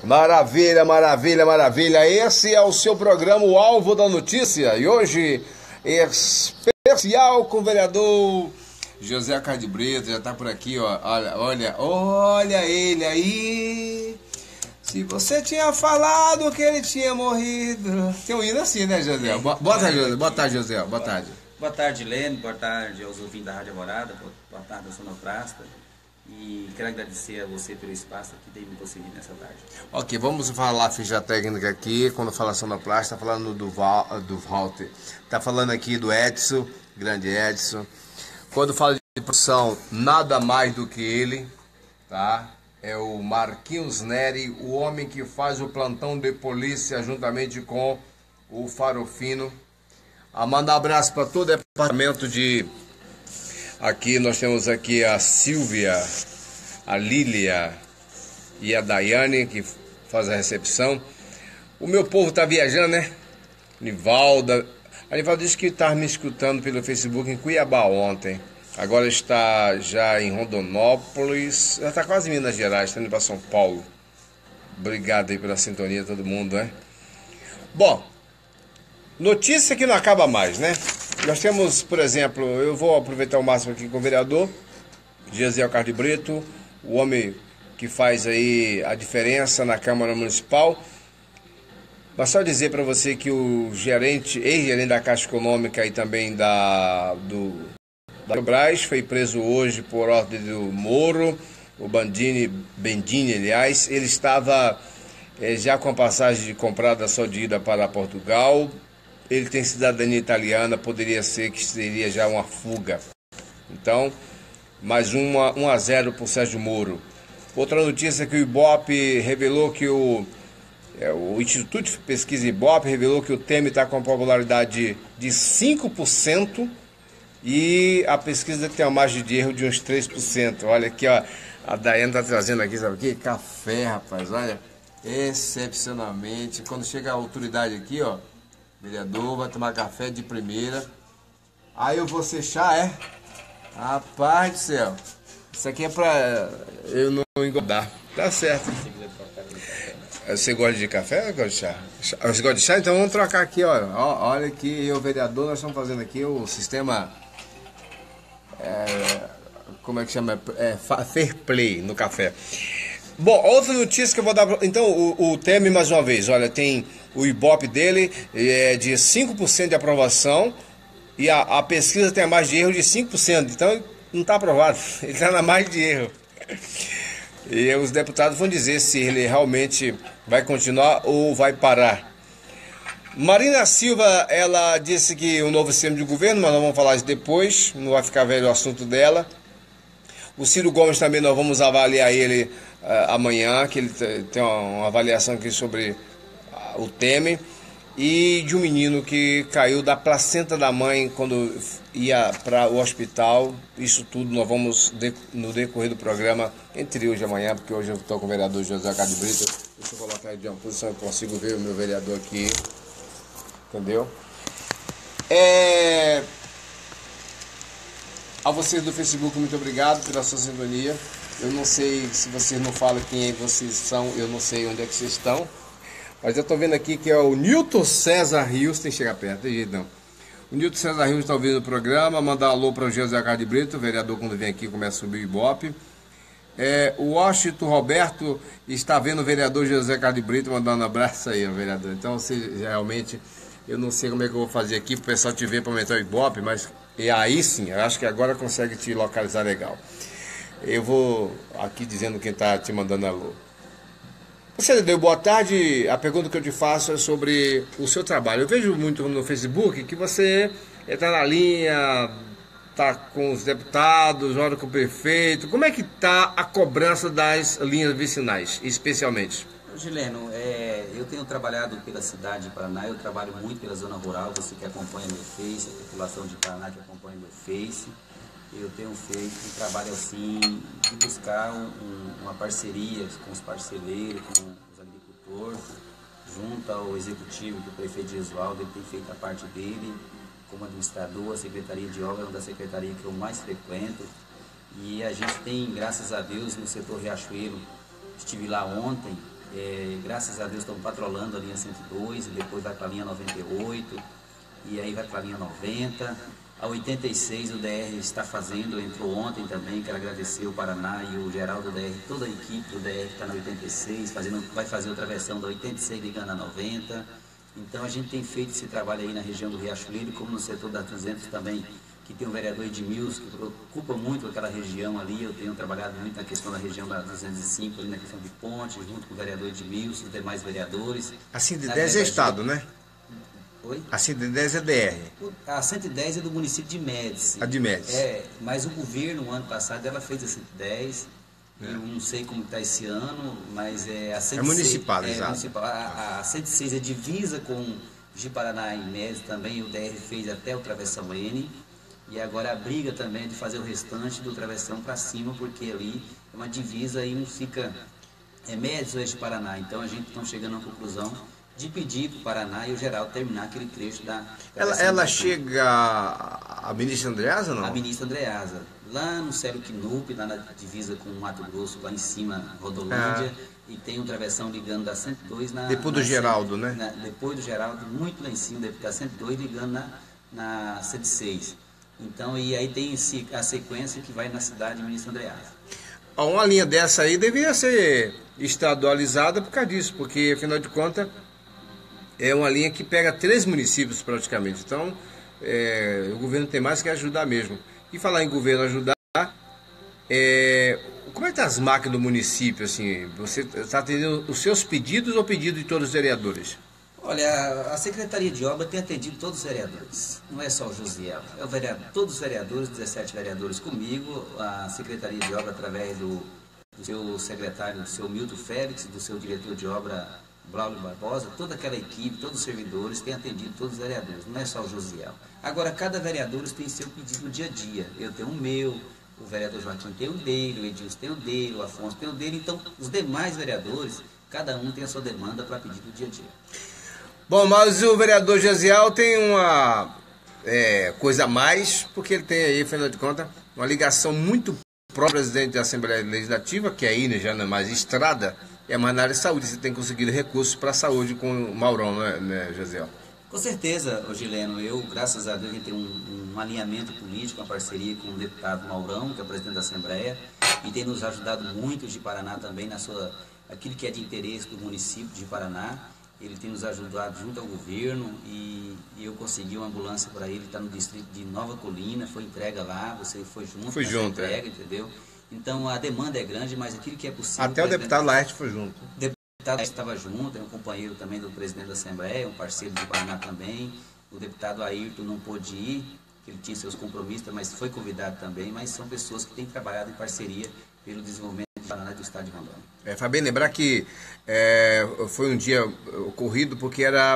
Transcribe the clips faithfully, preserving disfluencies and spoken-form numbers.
Maravilha, maravilha, maravilha. Esse é o seu programa, o Alvo da Notícia. E hoje, especial com o vereador José Carlos Brito. Já tá por aqui, ó. Olha, olha, olha ele aí. Se você tinha falado que ele tinha morrido. Tem um hino assim, né, José? Boa, boa tarde, José. Boa tarde, José. Boa tarde. Boa tarde, Lênin. Boa tarde aos ouvintes da Rádio Alvorada. Boa tarde ao Sonoplasta. E quero agradecer a você pelo espaço que tem me concedido nessa tarde. Ok, vamos falar a ficha técnica aqui. Quando fala sonoplasta, tá falando do, Val, do Walter. Tá falando aqui do Edson, grande Edson. Quando fala de produção, nada mais do que ele, tá? É o Marquinhos Neri, o homem que faz o plantão de polícia juntamente com o Farofino. A mandar abraço para todo o departamento de... Aqui nós temos aqui a Silvia, a Lília e a Daiane, que faz a recepção. O meu povo está viajando, né? Nivalda. A Nivalda disse que estava me escutando pelo Facebook em Cuiabá ontem. Agora está já em Rondonópolis. Já está quase em Minas Gerais, está indo para São Paulo. Obrigado aí pela sintonia, todo mundo, né? Bom, notícia que não acaba mais, né? Nós temos, por exemplo, eu vou aproveitar o máximo aqui com o vereador José Carlos Brito, o homem que faz aí a diferença na Câmara Municipal. Mas só dizer para você que o gerente, ex-gerente da Caixa Econômica e também da do da Brás foi preso hoje por ordem do Moro, o Bandini, Bendini, aliás, ele estava é, já com a passagem de comprada só de ida para Portugal. Ele tem cidadania italiana, poderia ser que seria já uma fuga. Então, mais uma, um a zero para o Sérgio Moro. Outra notícia é que o Ibope revelou que o, é, o Instituto de Pesquisa Ibope revelou que o Temer está com uma popularidade de cinco por cento e a pesquisa tem uma margem de erro de uns três por cento. Olha aqui, ó, a Daiane está trazendo aqui, sabe o quê? Café, rapaz, olha, excepcionalmente. Quando chega a autoridade aqui, ó, vereador, vai tomar café de primeira. Aí eu vou ser chá, é? Rapaz do céu. Isso aqui é pra eu não engordar. Tá certo. Você gosta de café ou gosta de chá? Você gosta de chá? Então vamos trocar aqui, ó. ó olha aqui, eu, vereador, nós estamos fazendo aqui o sistema... É, como é que chama? É, fair play no café. Bom, outra notícia que eu vou dar... Então, o, o Temer, mais uma vez, olha, tem o Ibope dele é de cinco por cento de aprovação e a, a pesquisa tem a margem de erro de cinco por cento. Então, não está aprovado. Ele está na margem de erro. E os deputados vão dizer se ele realmente vai continuar ou vai parar. Marina Silva, ela disse que o novo sistema de governo, mas nós vamos falar isso depois, não vai ficar velho o assunto dela. O Ciro Gomes também, nós vamos avaliar ele uh, amanhã, que ele tem uma, uma avaliação aqui sobre uh, o Temer. E de um menino que caiu da placenta da mãe quando ia para o hospital. Isso tudo nós vamos, de, no decorrer do programa, entre hoje e amanhã, porque hoje eu estou com o vereador José Carlos Brito. Deixa eu colocar ele de uma posição, eu consigo ver o meu vereador aqui. Entendeu? É... A vocês do Facebook, muito obrigado pela sua sintonia. Eu não sei se vocês não falam quem é vocês são, eu não sei onde é que vocês estão. Mas eu estou vendo aqui que é o Nilton César Rios, tem que chegar perto, tem jeito não. O Nilton César Rios está ouvindo o programa, mandar um alô para o José Carlos Brito, o vereador quando vem aqui começa a subir o Ibope. É, o Washington Roberto está vendo o vereador José Carlos Brito, mandando um abraço aí, vereador. Então, você, realmente, eu não sei como é que eu vou fazer aqui para o pessoal te ver para aumentar o Ibope, mas e aí sim, eu acho que agora consegue te localizar legal. Eu vou aqui dizendo quem está te mandando alô. Você deu boa tarde, a pergunta que eu te faço é sobre o seu trabalho. Eu vejo muito no Facebook que você está na linha, está com os deputados, ora com o prefeito. Como é que está a cobrança das linhas vicinais, especialmente? Gileno, é, eu tenho trabalhado pela cidade de Paraná, eu trabalho muito pela zona rural, você que acompanha meu Face, a população de Paraná que acompanha meu Face. Eu tenho feito um trabalho assim de buscar um, uma parceria com os parceleiros, com os agricultores, junto ao executivo, que o prefeito Gesualdo ele tem feito a parte dele, como administrador, a Secretaria de Obras é uma das secretarias que eu mais frequento. E a gente tem, graças a Deus, no setor Riachuelo, estive lá ontem, É, graças a Deus estamos patrolando a linha cento e dois, e depois vai para a linha noventa e oito, e aí vai para a linha noventa. A oitenta e seis o D R está fazendo, entrou ontem também, quero agradecer o Paraná e o Geraldo do D R, toda a equipe do D R que está na oitenta e seis, fazendo, vai fazer outra versão da oitenta e seis ligando a noventa. Então a gente tem feito esse trabalho aí na região do Riacho Livre, como no setor da duzentos também, que tem o vereador Edmilson, que preocupa muito aquela região ali. Eu tenho trabalhado muito na questão da região da duzentos e cinco, ali na questão de ponte, junto com o vereador Edmilson, os demais vereadores. A cento e dez é Estado, né? Oi? A cento e dez é D R. A cento e dez é do município de Médici. A de Médici. É, mas o governo, no ano passado, ela fez a cento e dez. É. Eu não sei como está esse ano, mas é a cento e seis. É municipal, é, exato. Municipal. A, a cento e seis é divisa com Ji-Paraná e Médici também. O D R fez até o Travessão N. E agora a briga também é de fazer o restante do Travessão para cima, porque ali é uma divisa e não fica... É Médici ou é Ji-Paraná. Então a gente está chegando a uma conclusão de pedir para o Paraná e o Geraldo terminar aquele trecho da... Ela, ela chega a ministra Andreasa ou não? A ministra Andreasa, lá no Célio Quinupe, lá na divisa com o Mato Grosso, lá em cima, Rodolândia, ah. E tem um travessão ligando da cento e dois na... Depois na do Geraldo, cento, né? Na, depois do Geraldo, muito lá em cima, da cento e dois ligando na, na cento e seis. Então, e aí tem esse, a sequência que vai na cidade de Ministro Andreasa. Uma linha dessa aí deveria ser estadualizada por causa disso, porque, afinal de contas, é uma linha que pega três municípios praticamente. Então, é, o governo tem mais que ajudar mesmo. E falar em governo ajudar, é, como é que tá as máquinas do município? Assim, você está atendendo os seus pedidos ou pedido de todos os vereadores? Olha, a Secretaria de Obra tem atendido todos os vereadores, não é só o Josiel, é o vereador, todos os vereadores, dezessete vereadores comigo, a Secretaria de Obra através do, do seu secretário, do seu Milton Félix, do seu diretor de obra, Braulio Barbosa, toda aquela equipe, todos os servidores têm atendido todos os vereadores, não é só o Josiel. Agora, cada vereador tem seu pedido no dia a dia, eu tenho o meu, o vereador Joaquim tem o dele, o Edilson tem o dele, o Afonso tem o dele, então os demais vereadores, cada um tem a sua demanda para pedir no dia a dia. Bom, mas o vereador Josiel tem uma é, coisa a mais, porque ele tem aí, afinal de contas, uma ligação muito própria ao presidente da Assembleia Legislativa, que aí né, já não é mais estrada, é mais na área de saúde. Você tem conseguido recursos para a saúde com o Maurão, né, né Josiel? Com certeza, Gileno, eu, graças a Deus, a gente tem um, um alinhamento político, uma parceria com o deputado Maurão, que é o presidente da Assembleia, e tem nos ajudado muito de Paraná também, na sua, aquilo que é de interesse do município de Paraná. Ele tem nos ajudado junto ao governo e, e eu consegui uma ambulância para ele, está no distrito de Nova Colina, foi entrega lá, você foi junto. Foi junto, entrega, é. Entendeu? Então a demanda é grande, mas aquilo que é possível... Até o, o deputado Laerte foi junto. O deputado Laerte estava junto, é um companheiro também do presidente da Assembleia, um parceiro do Paraná também. O deputado Ayrton não pôde ir, ele tinha seus compromissos, mas foi convidado também, mas são pessoas que têm trabalhado em parceria pelo desenvolvimento do Paraná e do estado de Rondônia. É, faz bem lembrar que é, foi um dia ocorrido porque era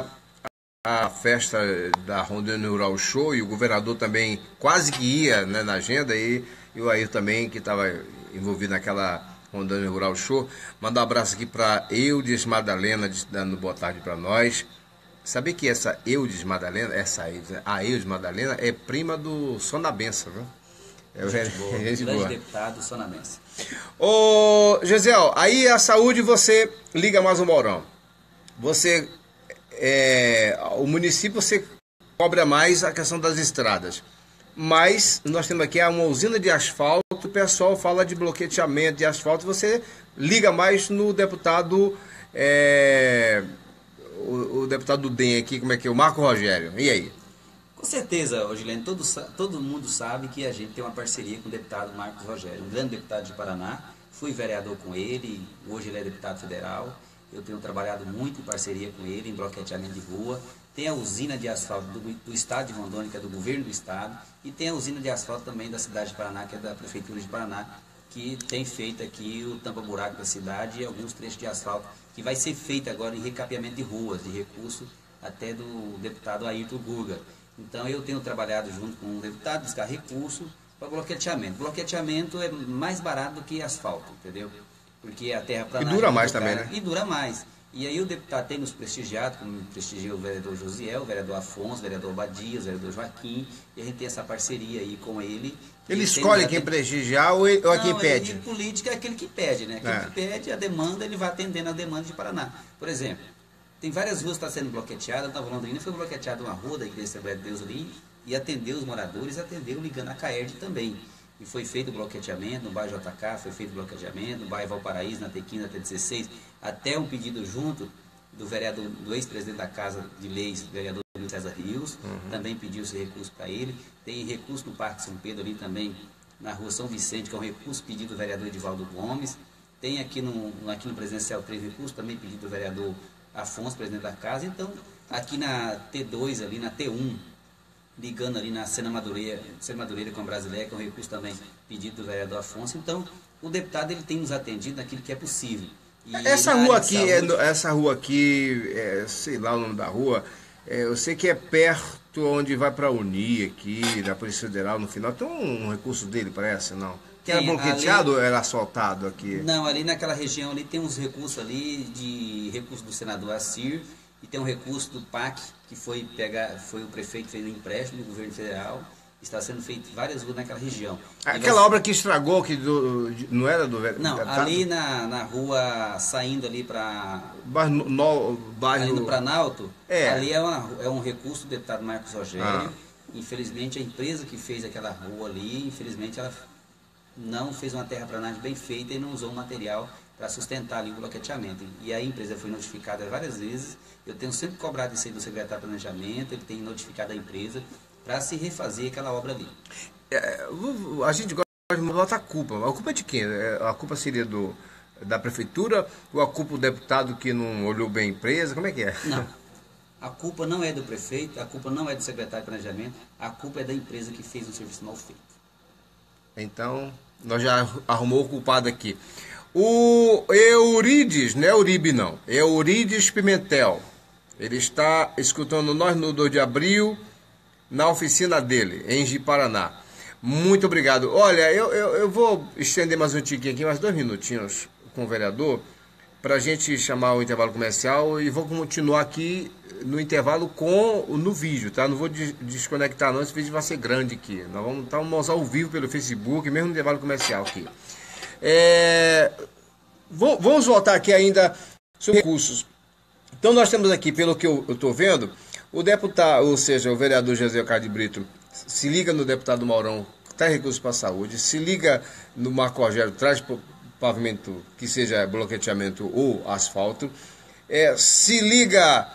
a festa da Rondônia Rural Show e o governador também quase que ia né, na agenda e, e o Ayrton também que estava envolvido naquela Rondônia Rural Show. Mandar um abraço aqui para Eudes Madalena dando boa tarde para nós. Sabe que essa Eudes Madalena, essa a Eudes Madalena é prima do Sonabença, viu? É gente boa, gente grande boa. Deputado Sonamense. Ô, Gesiel, aí a saúde você liga mais o Maurão. Você, é, o município você cobra mais a questão das estradas. Mas nós temos aqui uma usina de asfalto, o pessoal fala de bloqueteamento de asfalto, você liga mais no deputado, é, o, o deputado do D E M aqui, como é que é? O Marco Rogério. E aí? Com certeza, Gileno, todo, todo mundo sabe que a gente tem uma parceria com o deputado Marcos Rogério, um grande deputado de Paraná. Fui vereador com ele, hoje ele é deputado federal. Eu tenho trabalhado muito em parceria com ele, em bloqueteamento de rua. Tem a usina de asfalto do, do estado de Rondônia, que é do governo do estado. E tem a usina de asfalto também da cidade de Paraná, que é da prefeitura de Paraná, que tem feito aqui o tampa-buraco da cidade e alguns trechos de asfalto, que vai ser feito agora em recapeamento de ruas, de recurso até do deputado Ayrton Guga. Então eu tenho trabalhado junto com o deputado, buscar recurso para bloqueteamento. Bloqueteamento é mais barato do que asfalto, entendeu? Porque a terra para E dura mais também, né? E dura mais. E aí o deputado tem nos prestigiado, como prestigiou o vereador Josiel, o vereador Afonso, o vereador Badias, o vereador Joaquim, e a gente tem essa parceria aí com ele. Ele escolhe quem prestigiar ou, ou é quem pede? Não, política é aquele que pede, né? Aquele é. que pede a demanda, ele vai atendendo a demanda de Paraná. Por exemplo, tem várias ruas que estão sendo bloqueteadas, Nova Londrina foi bloqueteada uma rua da Igreja Assembleia de Deus ali, e atendeu os moradores, atendeu ligando a CAERD também. E foi feito o bloqueteamento no bairro J K, foi feito o bloqueteamento no bairro Valparaíso, na T quinze, na T dezesseis, até um pedido junto do vereador, do ex-presidente da Casa de Leis, vereador César Rios, uhum. também pediu esse recurso para ele. Tem recurso no Parque São Pedro ali também, na Rua São Vicente, que é um recurso pedido do vereador Edivaldo Gomes. Tem aqui no, aqui no Presidencial três recursos, também pedido do vereador Afonso, presidente da Casa. Então, aqui na T dois, ali na T um, ligando ali na Sena Madureira, Sena Madureira com a Brasileira, que é um recurso também pedido do vereador Afonso. Então, o deputado ele tem nos atendido naquilo que é possível. E essa rua aqui, saúde, é, essa rua aqui, é, sei lá o nome da rua, é, eu sei que é perto onde vai para a Uni aqui, da Polícia Federal no final. Tem um, um recurso dele, parece, não? Que era bloqueteado ou era asfaltado aqui? Não, ali naquela região ali tem uns recursos ali, de recurso do senador Assir, e tem um recurso do P A C, que foi, pegar, foi o prefeito que fez um empréstimo do governo federal. Está sendo feito várias ruas naquela região. Aquela obra que estragou, que do, não era do... Não, tá? ali na, na rua, saindo ali para... Bairro... No, bairro... Indo para Nauto, é. ali é, uma, é um recurso do deputado Marcos Rogério. Ah. Infelizmente, a empresa que fez aquela rua ali, infelizmente, ela não fez uma terraplanagem bem feita e não usou o material para sustentar ali o bloqueteamento. E a empresa foi notificada várias vezes. Eu tenho sempre cobrado isso aí do secretário de Planejamento, ele tem notificado a empresa para se refazer aquela obra ali. É, a gente gosta de botar a culpa. A culpa é de quem? A culpa seria do, da prefeitura ou a culpa do deputado que não olhou bem a empresa? Como é que é? Não. A culpa não é do prefeito, a culpa não é do secretário de Planejamento, a culpa é da empresa que fez um serviço mal feito. Então, nós já arrumou o culpado aqui. O Eurides, não é Uribe não, é Eurides Pimentel. Ele está escutando nós no dois de abril, na oficina dele, em Ji-Paraná. Muito obrigado. Olha, eu, eu, eu vou estender mais um tiquinho aqui, mais dois minutinhos com o vereador, para a gente chamar o intervalo comercial e vou continuar aqui no intervalo com no vídeo, tá? Não vou des desconectar não, esse vídeo vai ser grande aqui. Nós vamos estar tá, ao vivo pelo Facebook, mesmo no intervalo comercial aqui. É... Vamos voltar aqui ainda sobre recursos. Então nós temos aqui, pelo que eu estou vendo, o deputado, ou seja, o vereador José Carlos Brito, se liga no deputado Maurão, traz recursos para a saúde, se liga no Marco Rogério, traz pavimento que seja bloqueteamento ou asfalto, é, se liga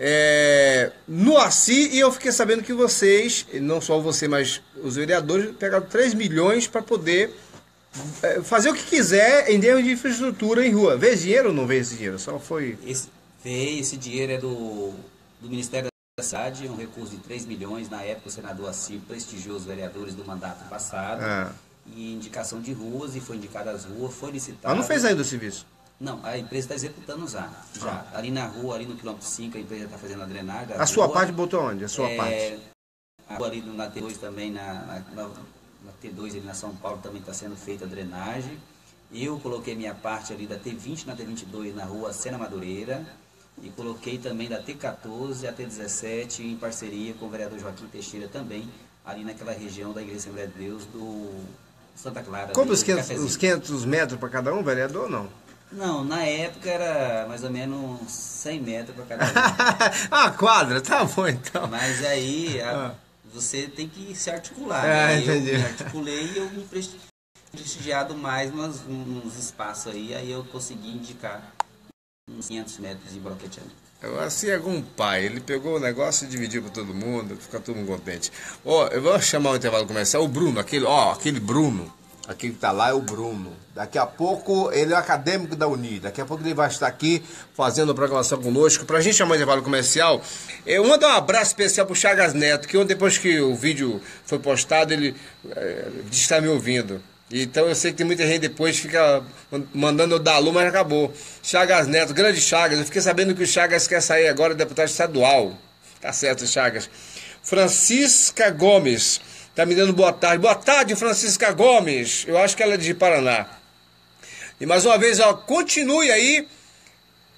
é, no Assi, e eu fiquei sabendo que vocês, não só você, mas os vereadores, pegaram três milhões para poder é, fazer o que quiser em termos de infraestrutura em rua. Vê dinheiro ou não vê esse dinheiro? Só foi... Esse, vê, esse dinheiro é do, do Ministério da Cidade, um recurso de três milhões, na época o senador Assir prestigiou os vereadores do mandato passado, ah. e indicação de ruas, e foi indicada as ruas, foi licitado. Mas não fez ainda o serviço? Não, a empresa está executando já, já. Ah. Ali na rua, ali no quilômetro cinco, a empresa está fazendo a drenagem. A, a sua parte botou onde? A sua é, parte? A rua ali na T dois também, na, na, na T dois ali na São Paulo também está sendo feita a drenagem. Eu coloquei minha parte ali da T vinte na T vinte e dois na rua Sena Madureira. E coloquei também da T quatorze a T dezessete em parceria com o vereador Joaquim Teixeira também, ali naquela região da Igreja Assembleia de Deus do Santa Clara. Como os quinhentos metros para cada um, vereador, ou não? Não, na época era mais ou menos cem metros para cada um. Ah, quadra, tá bom então. Mas aí a, ah. você tem que se articular. Ah, né? entendi. Eu me articulei e eu me prestigiado mais nos, nos espaços aí, aí eu consegui indicar uns quinhentos metros de bloqueteamento. Assim é um pai, ele pegou o negócio e dividiu para todo mundo, fica todo mundo contente. Ó, oh, eu vou chamar o intervalo comercial, o Bruno, aquele, ó, oh, aquele Bruno, aquele que tá lá é o Bruno. Daqui a pouco ele é acadêmico da Uni, daqui a pouco ele vai estar aqui fazendo a programação conosco. Pra gente chamar o intervalo comercial, eu mando um abraço especial pro Chagas Neto, que depois que o vídeo foi postado, ele é, está me ouvindo. Então eu sei que tem muita gente depois que fica mandando eu dar alô, mas acabou. Chagas Neto, grande Chagas. Eu fiquei sabendo que o Chagas quer sair agora deputado estadual. Tá certo, Chagas. Francisca Gomes tá me dando boa tarde. Boa tarde, Francisca Gomes. Eu acho que ela é de Paraná. E mais uma vez, ó, continue aí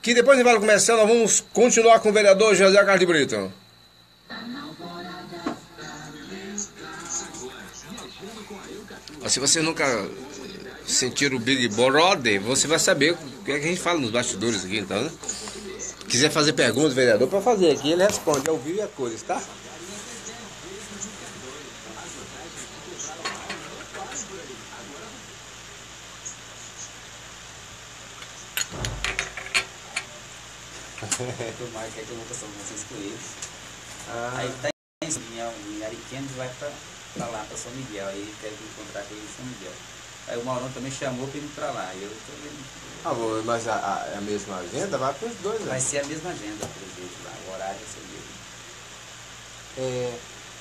que depois de intervalo comercial nós vamos continuar com o vereador José Carlos de Brito. Se você nunca sentir o Big Brother, você vai saber o que é que a gente fala nos bastidores aqui, então, né? Quiser fazer pergunta, vereador, para fazer aqui, ele responde ao vivo e a cores, tá? Tomara que é que eu vou passar vocês com eles. Ah. Aí tá em Ariquemes e vai pra, pra lá, pra São Miguel. Aí quero encontrar com ele em São Miguel. Aí o Maurão também chamou pra ir pra lá. E eu tô vendo. Ah, bom, mas a, a, a mesma agenda vai para os dois, né? Vai ser a mesma agenda, por exemplo, lá. O horário vai ser o mesmo. É,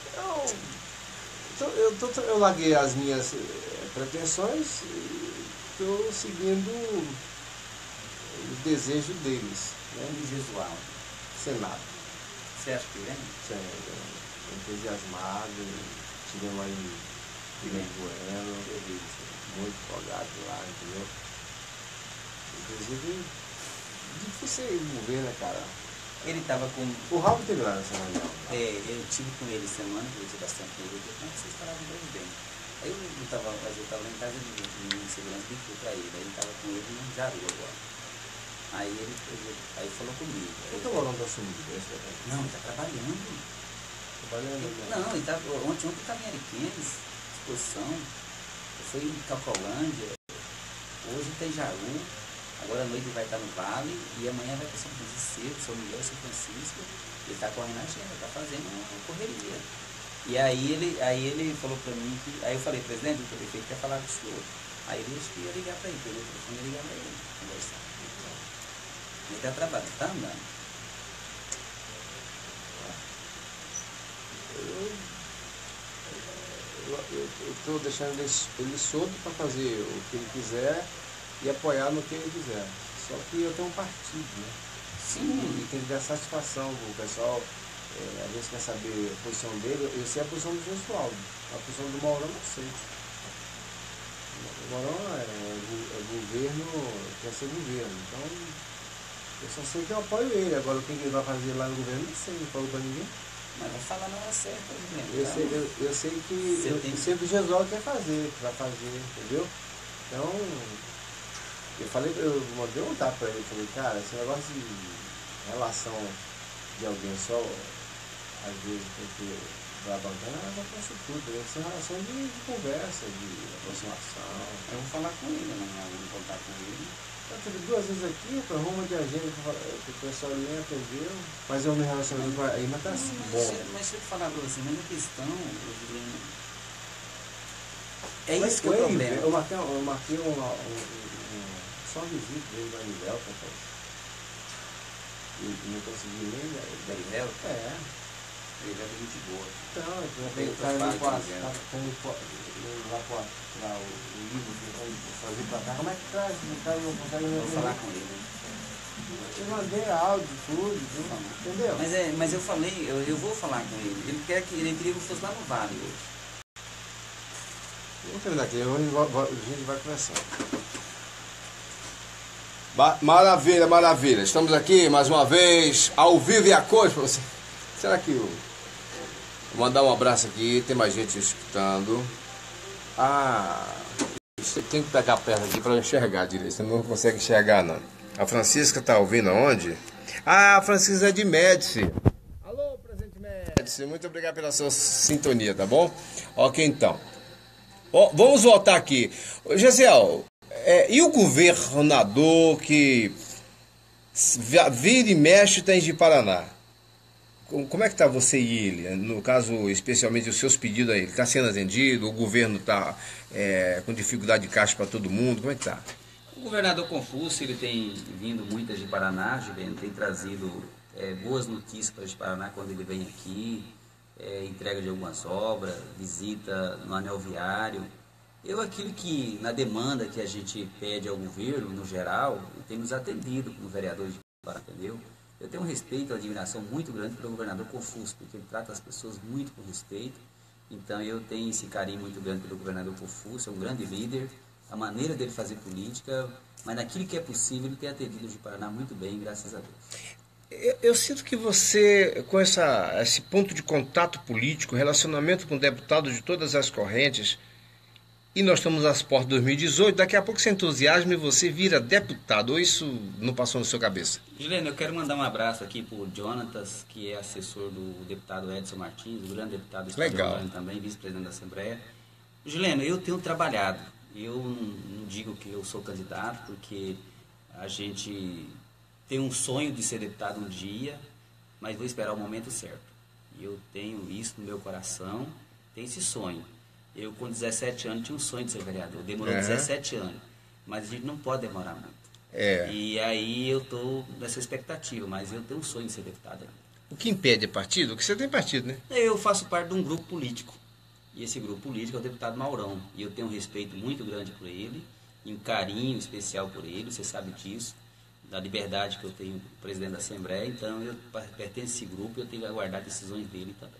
eu, eu, tô, eu larguei as minhas pretensões e estou seguindo os desejos deles. Né? E Jesual. Senado. Você acha que vem? Sim, entusiasmado, tivemos aí Guilherme Bueno, muito empolgado lá, entendeu? Inclusive, difícil ir mover, né, cara? Ele tava com... O Raul teve lá nessa reunião. É, eu tive com ele semana, eu tive bastante com ele, eu disse, como é que vocês falavam do presidente? Aí eu, eu tava, mas eu tava lá em casa de, de, de segurança de fui pra ele, aí ele tava com ele no Jaru agora. Aí ele, ele aí falou comigo. Por que o Maurão tá sumido? Não, ele tá trabalhando. Trabalhando? Ele, não, ele tá, ontem, ontem ele tava em Ariquemes, exposição, foi em Calcolândia, hoje tem Jaru, agora à noite ele vai estar no Vale e amanhã vai para São Francisco, São Miguel, São Francisco. Ele está correndo a agenda, está fazendo uma correria. E aí ele, aí ele falou para mim que, aí eu falei, presidente, o prefeito quer falar com o senhor. Aí ele disse que ia ligar para ele, pegou o telefone e ia ligar para ele, conversar. Ele está trabalhando, está andando. Eu estou deixando ele, ele solto para fazer o que ele quiser e apoiar no que ele quiser. Só que eu tenho um partido, né? Sim. E tem que dar satisfação. O pessoal, é, às vezes, quer saber a posição dele. Eu sei a posição do Gesualdo. A posição do Maurão eu não sei. O Maurão é, é governo, quer ser governo. Então, eu só sei que eu apoio ele. Agora, o que ele vai fazer lá no governo, não sei, não falou para ninguém. Mas vai falar na hora certa, né? Eu sei, eu, eu sei que eu, tem... sempre o Gesualdo quer fazer, que vai fazer, entendeu? Então, eu falei, eu mandei um tapa para ele, falei, cara, esse negócio de relação de alguém só, às vezes tem que dar bancana, é uma coisa tudo, tem que ser relação de, de conversa, de aproximação. Eu vou falar com ele, né? Eu vou contar com ele. Eu tive duas vezes aqui, para rumo de agenda, que o pessoal nem atendeu, mas eu me relacionei com a Irma, tá assim, mas, bom. Mas deixa eu falar para você, mas a questão, Juliano, é mas isso que é o problema. Eu marquei, eu marquei uma, um, um, só um visita dele na Nivelta, e não consegui nem... Da Nivelta? É. Nivelta é gente boa. Então, eu tenho tá indo outras para partes, né? lá para o livro que vai fazer para cá. Como é que traz? Não tá, não consegue me Vou falar com ele. Eu mandei áudio, tudo, entendeu? Mas, é, mas eu falei, eu, eu vou falar com ele. Ele quer que ele queria que eu fosse lá no Vale hoje. Vamos terminar aqui, a gente vai conversar. Maravilha, maravilha. Estamos aqui mais uma vez, ao vivo e a cores para você. Será que eu vou mandar um abraço aqui? Tem mais gente escutando. Ah, você tem que pegar perto aqui para enxergar direito. Você não consegue enxergar, não. A Francisca tá ouvindo aonde? Ah, a Francisca é de Médici. Alô, presidente Médici. Muito obrigado pela sua sintonia, tá bom? Ok, então. Oh, vamos voltar aqui. Gesiel, é, e o governador que vira e mexe tem de Paraná? Como é que está você e ele? No caso, especialmente os seus pedidos aí. Ele está sendo atendido? O governo está é, com dificuldade de caixa para todo mundo? Como é que está? O governador Confúcio, ele tem vindo muitas de Paraná, Juliano, tem trazido é, boas notícias para o Paraná quando ele vem aqui, é, entrega de algumas obras, visita no anel viário. Eu, aquilo que, na demanda que a gente pede ao governo, no geral, ele tem nos atendido como vereador de Paraná, entendeu? Eu tenho um respeito, uma admiração muito grande pelo governador Confúcio, porque ele trata as pessoas muito com respeito. Então eu tenho esse carinho muito grande pelo governador Confúcio, é um grande líder. a maneira dele fazer política, mas naquilo que é possível ele tem atendido o Paraná muito bem, graças a Deus. Eu, eu sinto que você, com essa, esse ponto de contato político, relacionamento com deputados de todas as correntes, e nós estamos às portas de dois mil e dezoito, daqui a pouco você entusiasma e você vira deputado, ou isso não passou na sua cabeça? Juliano, eu quero mandar um abraço aqui para o Jonatas, que é assessor do deputado Edson Martins, o grande deputado estadual também, vice-presidente da Assembleia. Juliano, eu tenho trabalhado, eu não, não digo que eu sou candidato, porque a gente tem um sonho de ser deputado um dia, mas vou esperar o momento certo. Eu tenho isso no meu coração, tenho esse sonho. Eu, com dezessete anos, tinha um sonho de ser vereador. Demorou uhum. dezessete anos. Mas a gente não pode demorar muito. É. E aí eu estou nessa expectativa, mas eu tenho um sonho de ser deputado ainda. O que impede é partido? Porque você tem partido, né? Eu faço parte de um grupo político. E esse grupo político é o deputado Maurão. E eu tenho um respeito muito grande por ele, e um carinho especial por ele, você sabe disso, da liberdade que eu tenho do presidente da Assembleia. Então, eu pertenço a esse grupo e eu tenho que aguardar decisões dele também.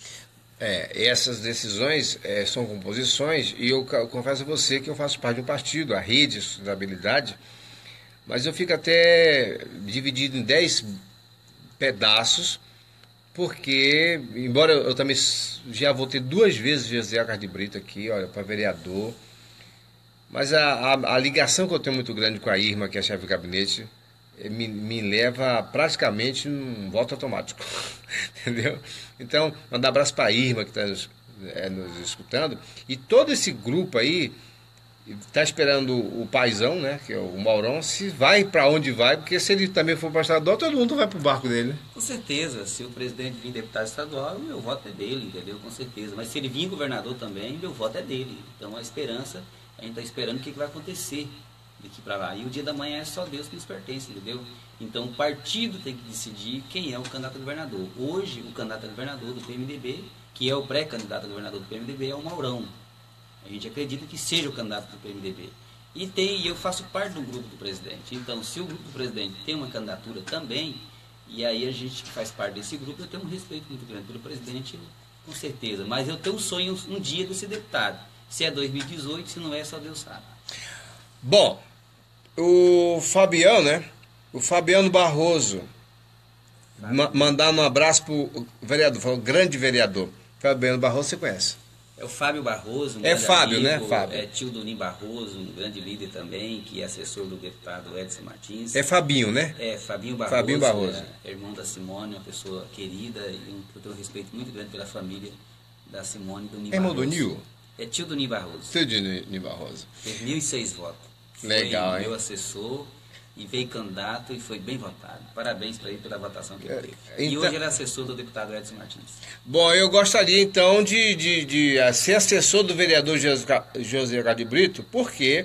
É, essas decisões é, são composições, e eu, eu confesso a você que eu faço parte de um partido, a Rede Sustentabilidade, mas eu fico até dividido em dez pedaços, porque, embora eu também já votei duas vezes José Acard de Brito aqui, olha, para vereador, mas a, a, a ligação que eu tenho muito grande com a Irma, que é a chefe de gabinete, Me, me leva praticamente num voto automático, entendeu? Então, mandar abraço para a Irma, que está nos, é, nos escutando, e todo esse grupo aí está esperando o paizão, né, que é o Maurão, se vai para onde vai, porque se ele também for para estadual, todo mundo vai para o barco dele, né? Com certeza, se o presidente vir deputado estadual, meu voto é dele, entendeu? Com certeza, mas se ele vir governador também, meu voto é dele. Então, a esperança, a gente está esperando o que, que vai acontecer daqui para lá. E o dia da manhã é só Deus que nos pertence, entendeu? Então o partido tem que decidir quem é o candidato a governador. Hoje, o candidato a governador do P M D B, que é o pré-candidato a governador do P M D B, é o Maurão. A gente acredita que seja o candidato do P M D B. E tem, eu faço parte do grupo do presidente. Então, se o grupo do presidente tem uma candidatura também, e aí a gente que faz parte desse grupo, eu tenho um respeito muito grande pelo presidente, com certeza. Mas eu tenho um sonho um dia de ser deputado. Se é dois mil e dezoito, se não é, só Deus sabe. Bom, o Fabiano, né? O Fabiano Barroso, ma mandar um abraço pro vereador, falou grande vereador. Fabiano Barroso, você conhece? É o Fábio Barroso, um é Fábio, amigo, né? Fábio. É tio do Nim Barroso, um grande líder também, que é assessor do deputado Edson Martins. É Fabinho, né? É, Fabinho Barroso. Fabinho Barroso. É, irmão da Simone, uma pessoa querida, e um, eu tenho um respeito muito grande pela família da Simone e do Nim é Barroso. É irmão do Nil? É tio do Nim Barroso. Tio do Nim Barroso. Teve mil e seis votos. Legal, foi hein? Meu assessor e veio candidato e foi bem votado. Parabéns para ele pela votação que ele teve. Então, e hoje ele é assessor do deputado Edson Martins. Bom, eu gostaria então de, de, de ser assessor do vereador José Acard de Brito, porque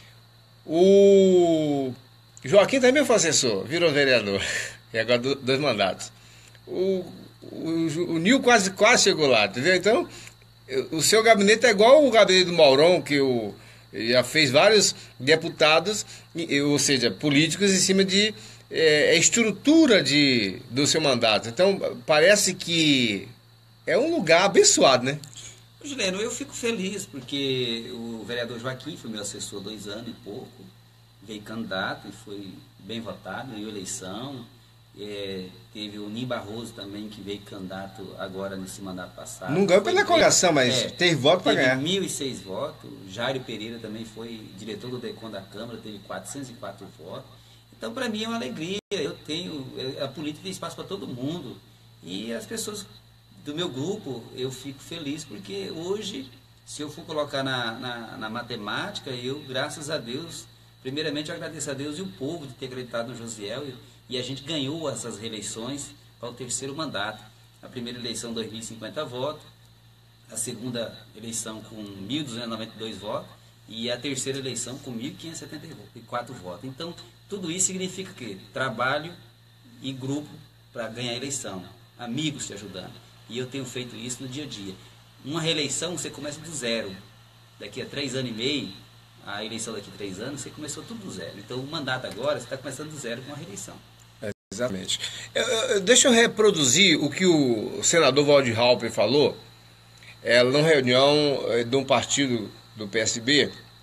o Joaquim também foi assessor, virou vereador, e agora dois mandatos. O, o, o Nil quase, quase chegou lá, entendeu? Então, o seu gabinete é igual o gabinete do Maurão, que o já fez vários deputados, ou seja, políticos em cima de é, estrutura de, do seu mandato. Então, parece que é um lugar abençoado, né? Juliano, eu fico feliz, porque o vereador Joaquim foi meu assessor há dois anos e pouco, veio candidato e foi bem votado, ganhou eleição. É, teve o Nim Barroso também, que veio candidato agora nesse mandato passado. Não ganhou pela coligação, mas é, teve voto para ganhar. Teve mil e seis votos. Jairo Pereira também foi diretor do DECON da Câmara, teve quatrocentos e quatro votos. Então, para mim é uma alegria. Eu tenho, a política tem espaço para todo mundo. E as pessoas do meu grupo, eu fico feliz, porque hoje, se eu for colocar na, na, na matemática, eu, graças a Deus, primeiramente eu agradeço a Deus e o povo de ter acreditado no Josiel. E a gente ganhou essas reeleições para o terceiro mandato. A primeira eleição, dois mil e cinquenta votos. A segunda eleição com mil duzentos e noventa e dois votos. E a terceira eleição com mil quinhentos e setenta e quatro votos. Então, tudo isso significa que trabalho e grupo para ganhar a eleição. Amigos te ajudando. E eu tenho feito isso no dia a dia. Uma reeleição, você começa do zero. Daqui a três anos e meio, a eleição daqui a três anos, você começou tudo do zero. Então, o mandato agora, você está começando do zero com a reeleição. Exatamente. Eu, eu, deixa eu reproduzir o que o senador Waldir Halper falou é, numa reunião é, de um partido do P S B,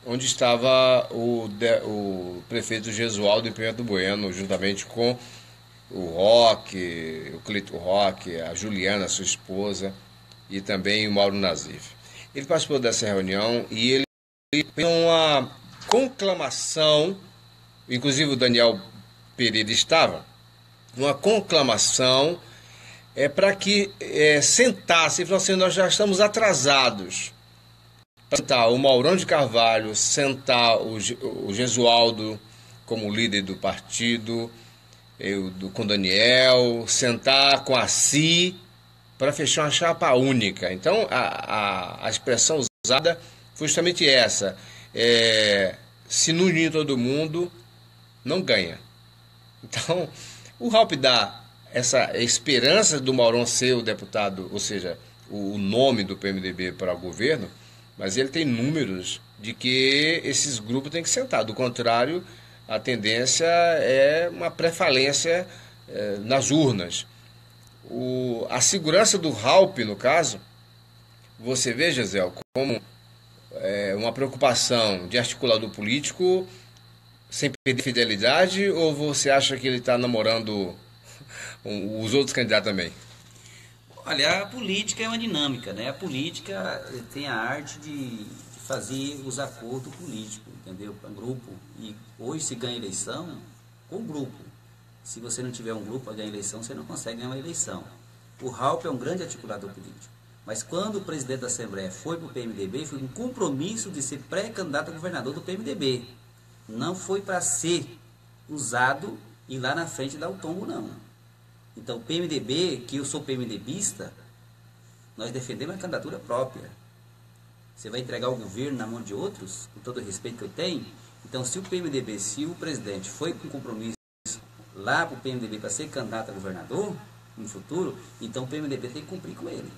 onde estava o, de, o prefeito Gesualdo de Pimenta Bueno, juntamente com o Roque, o Clito Roque, a Juliana, sua esposa, e também o Mauro Nazif. Ele participou dessa reunião e ele fez uma conclamação, inclusive o Daniel Pereira estava, uma conclamação é, para que é, sentasse e falou assim, nós já estamos atrasados. Sentar o Maurão de Carvalho, sentar o, o Gesualdo como líder do partido, eu, do, com Daniel, sentar com a Si para fechar uma chapa única. Então a, a, a expressão usada foi justamente essa. É, se não unir todo mundo, não ganha. Então o Ralph dá essa esperança do Maurão ser o deputado, ou seja, o, o nome do P M D B para o governo, mas ele tem números de que esses grupos têm que sentar. Do contrário, a tendência é uma pré-falência é, nas urnas. O, a segurança do Ralph, no caso, você vê, Gisele, como é, uma preocupação de articulador político sem perder fidelidade, ou você acha que ele está namorando os outros candidatos também? Olha, a política é uma dinâmica, né? A política tem a arte de fazer os acordos políticos, entendeu? Para grupo. E hoje se ganha eleição com grupo. Se você não tiver um grupo para ganhar eleição, você não consegue ganhar uma eleição. O Ralph é um grande articulador político. Mas quando o presidente da Assembleia foi para o P M D B, foi um compromisso de ser pré-candidato a governador do P M D B. Não foi para ser usado e lá na frente dar o tombo, não. Então, o P M D B, que eu sou PMDBista, nós defendemos a candidatura própria. Você vai entregar o governo na mão de outros, com todo o respeito que eu tenho? Então, se o P M D B, se o presidente foi com compromisso lá para o P M D B para ser candidato a governador no futuro, então o P M D B tem que cumprir com ele.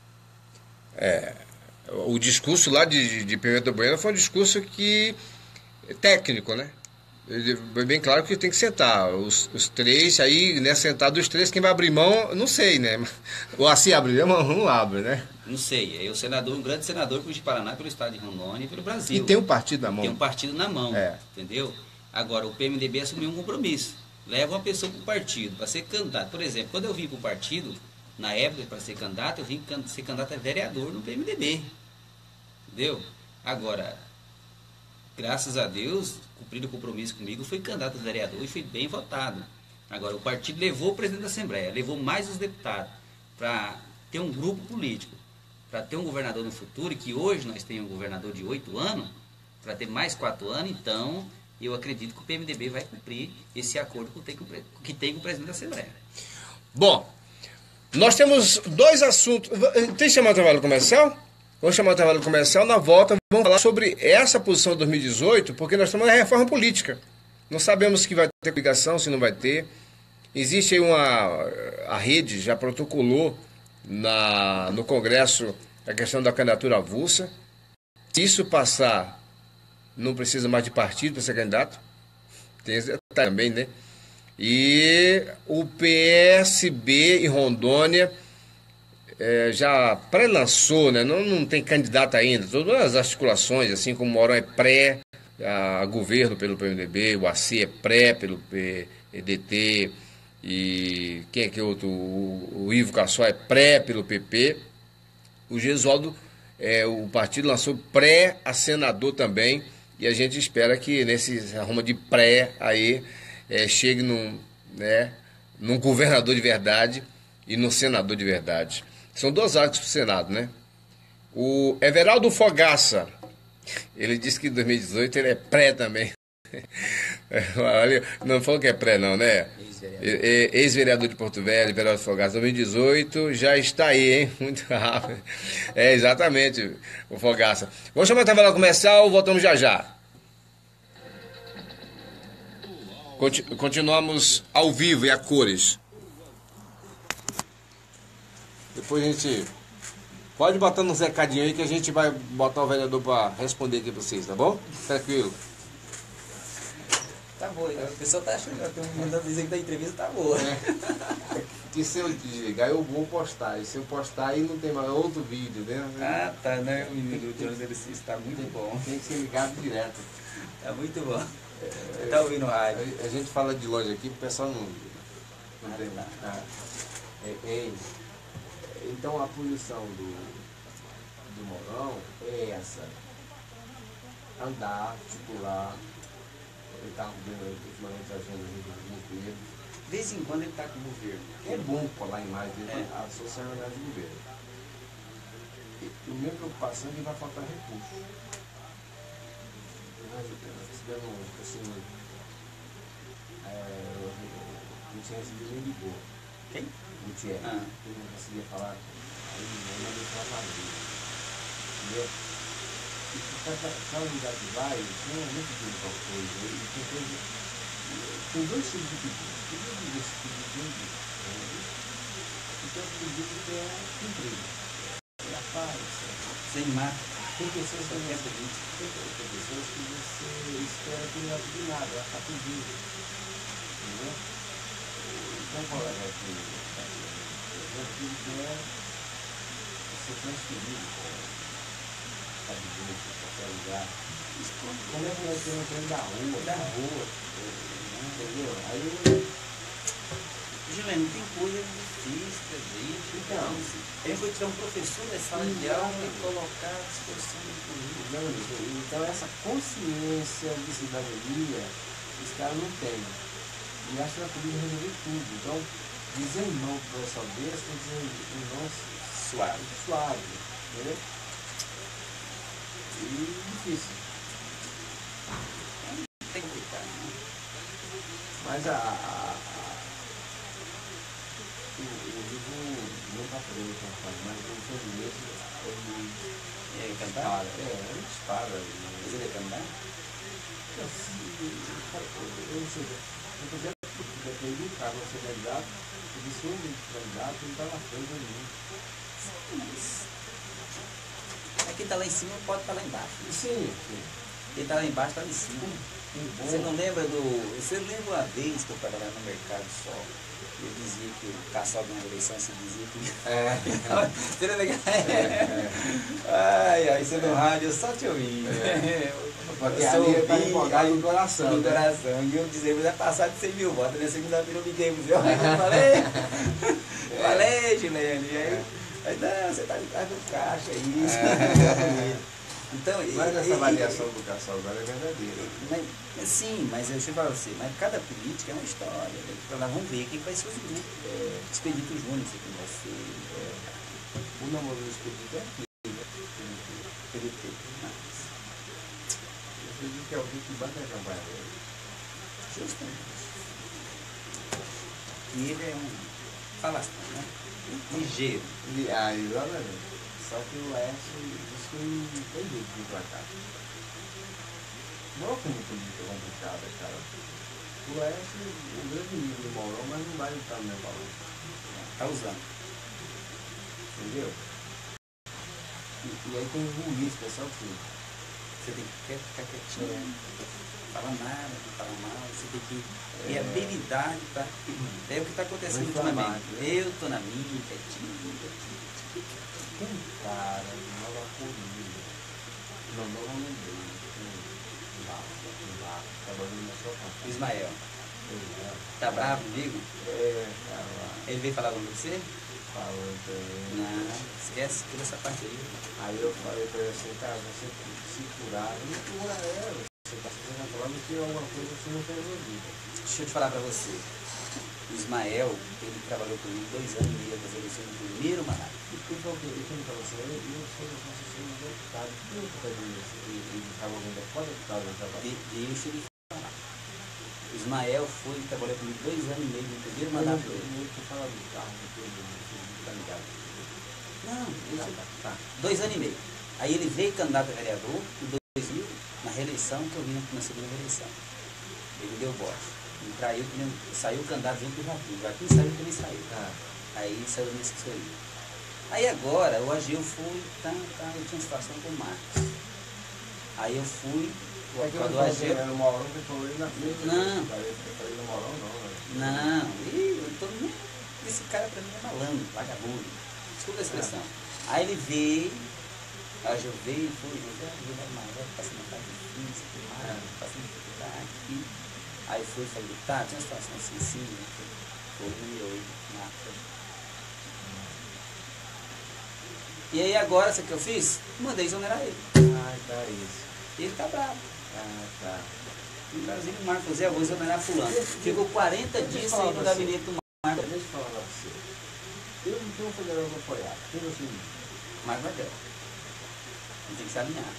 É, o discurso lá de, de Pimenta Bueno foi um discurso que técnico, né? É bem claro que tem que sentar os, os três, aí, né, sentar dos três, quem vai abrir mão, não sei, né? Ou assim abrir mão, não abre, né? Não sei, é o senador, um grande senador pelo Paraná, pelo estado de Rondônia e pelo Brasil. E tem um partido na mão. Tem um partido na mão, é. Entendeu? Agora, o P M D B assumiu um compromisso. Leva uma pessoa para o partido, para ser candidato. Por exemplo, quando eu vim para o partido, na época, para ser candidato, eu vim ser candidato a vereador no P M D B. Entendeu? Agora, graças a Deus, cumprido o compromisso comigo, fui candidato a vereador e fui bem votado. Agora, o partido levou o presidente da Assembleia, levou mais os deputados para ter um grupo político, para ter um governador no futuro, e que hoje nós temos um governador de oito anos, para ter mais quatro anos, então eu acredito que o P M D B vai cumprir esse acordo que tem com, que tem com o presidente da Assembleia. Bom, nós temos dois assuntos. Tem que chamar o trabalho comercial? Vamos chamar o trabalho comercial, na volta vamos falar sobre essa posição de dois mil e dezoito, porque nós estamos na reforma política. Não sabemos se vai ter ligação, se não vai ter. Existe aí uma... A rede já protocolou na, no Congresso a questão da candidatura avulsa. Se isso passar, não precisa mais de partido para ser candidato. Tem esse detalhe também, né? E o P S B em Rondônia... É, já pré-lançou, né? não, não tem candidato ainda, todas as articulações, assim como o Maurão é pré, a governo pelo P M D B, o A C I é pré pelo P D T, e quem é que é outro? O, o Ivo Cassó é pré pelo P P. O Gesualdo, é, o partido lançou pré a senador também, e a gente espera que nesse arruma de pré aí é, chegue num, né, num governador de verdade e num senador de verdade. São duas áreas para o Senado, né? O Everaldo Fogaça, ele disse que em dois mil e dezoito ele é pré também. Não falou que é pré não, né? Ex-vereador, Ex-vereador de Porto Velho, Everaldo Fogaça, dois mil e dezoito, já está aí, hein? Muito rápido. É, exatamente, o Fogaça. Vamos chamar a tabela comercial, voltamos já já. Continuamos ao vivo e a cores. Depois a gente pode botar uns recadinhos aí que a gente vai botar o vereador para responder aqui para vocês, tá bom? Tranquilo. Tá bom, a pessoa tá achando que eu tô mandando dizer que da entrevista tá boa. É. que se eu desligar eu vou postar. E se eu postar aí não tem mais outro vídeo, né? Ah, tá, né? O menino do Jones ele está muito tem, bom. Tem que ser ligado direto. Tá muito bom. É, tá ouvindo rádio. A, a gente fala de longe aqui, o pessoal não. Não Ah, tem. tá. Ah, é, é, então a posição do, do Mourão é essa. Andar, articular. Ele está vendo ultimamente a agenda do governo. De vez em quando ele está com o governo. É bom colar em mais dele É. a sociedade do governo. E a minha preocupação é que vai faltar recurso. Nós recebemos, assim, é, não tinha recebido nem ligou. Quem? Gutierrez. Ah. Eu não conseguia falar. Aí eu mandei para Madrid. Entendeu? E cada, cada lugar que vai, tem muito de tal coisa. E tem coisa. Tem dois tipos de pedido. Pedido desse pedido. Então o pedido que é emprego. É a paz. Sem mata. Tem pessoas que não tem pessoas que você espera que não ajude nada, ela está pedindo. Entendeu? Então, colega, aqui, eu quer ser transferido para viver para qualquer lugar. Como é que nós temos que ir da rua? Da rua. Entendeu? Aí. Juliano, tem coisa difícil pra gente. Então, ele foi tirar um professor da sala de aula e colocar à disposição do público. Então, essa consciência de cidadania, os caras não têm. E acho que a polícia resolver tudo. Então, dizer não para essa besta é dizer um não Suave. suave. Entendeu? E difícil. Tem que complicado, né? Mas a. a, a o, o livro não está fazendo campanha, mas o seu bilhete ele. E aí, cantar? Dispara. É, ele dispara. Mas ele é cantar? Eu não sei. Eu projeto depende do cargo a ser candidato, e se um candidato ele está na frente do mundo. É quem está lá em cima não pode estar lá embaixo. Sim, sim. Quem está lá embaixo está lá em cima. Você não lembra do. Você lembra uma vez que eu trabalhava no Mercado Sol? Eu dizia que o Cassol ganhou a eleição, você dizia que. É. Você lembra que. É, é. Ai, ai, você no rádio, eu só te ouvi. É. Porque Eu ali está ouvi, empolgado aí, no coração. No né? coração. E eu dizia, mas é passado de cem mil votos. Na segunda-feira eu liguei pro seu. Eu falei. Falei, Gilene. E aí, aí, não, você está de trás do caixa, isso. É. Então, Mas e- essa e- avaliação do Cassol agora é verdadeira. Mas, sim, mas eu deixa eu falar pra você, mas cada política é uma história. Né? Então, nós vamos ver quem vai ser os grupos. É, Expedito Júnior, sei quem vai ser. É, O namoro do Expedito é aqui. P D T. Mas, Eu acredito que é alguém que bate a campanha dele. justamente. E ele é um falastrão, né? Ligeiro. E, ah, exatamente. Só que o Laércio disse que não tem jeito de vir pra cá. Não é como política complicada, cara. O Laércio, o grande nível do Mourão, mas não vai estar no meu valor. Tá usando. Entendeu? E, e aí tem o Luiz, pessoal, que Você tem que ficar quietinho. Não fala nada, não fala mal. Você tem que ter habilidade para. É o que está acontecendo Não inflamar, ultimamente. né? Eu tô na minha, quietinho, quietinho. tem um cara de Nova Corrida. Não, não vou lembrar. Um vaso, um vaso, trabalhando na sua casa. Ismael, É, tá bravo comigo? é, cara, Ele veio falar com você? falou também. Não, esquece toda essa parte aí. Aí eu falei pra ele assim, cara, você tem que se curar. Não cura é, você tá se controlando que alguma coisa você não tem resolvido. Deixa eu te falar pra você. O Ismael, ele trabalhou comigo dois anos e meio das eleições do primeiro mandato. E por que eu falei pra você, eu eu sou assessor do deputado, por que eu ele estava vendo fora do deputado do trabalho? De, deixa ele falar. O Ismael foi, trabalhou comigo dois anos e meio no primeiro Mas não, mandato dele. eu tô falando do carro, do que tá ligado? Não, Tá, isso, tá, tá. dois anos e meio. Aí ele veio candidato a vereador em dois mil, na reeleição, que eu vim na segunda reeleição. Ele deu voto. Ele traiu, ele saiu candidato junto com o Joaquim. O Joaquim saiu, também saiu. Ah, Aí saiu da minha assessoria. Aí agora, o Ageu fui, tá, tá, eu tinha uma situação com o Marcos. Aí eu fui, o é que eu quando não o falei Ageu... no Morão, que eu falei na frente. Não. Eu falei no Morão, não, né? Não, ih, eu tô nem... esse cara pra mim é malandro, vagabundo. Desculpa a expressão. Aí ele veio, aí eu veio e foi, eu vai mais, passando uma parte difícil, passando dificuldade aqui. Aí foi e falei, tá, tinha uma situação assim, assim, foi um e oito, nada. E aí agora, sabe o que eu fiz? Mandei exonerar ele. Ah, tá isso. Ele tá bravo. Ah, tá. No Brasil, o Marco Zé, eu vou exonerar fulano. Ficou quarenta dias sem ir no gabinete do Marco. Deixa eu falar pra você. Eu não tenho um federal para apoiar. Tem você. Marco Martel. Ele tem que se alinhar.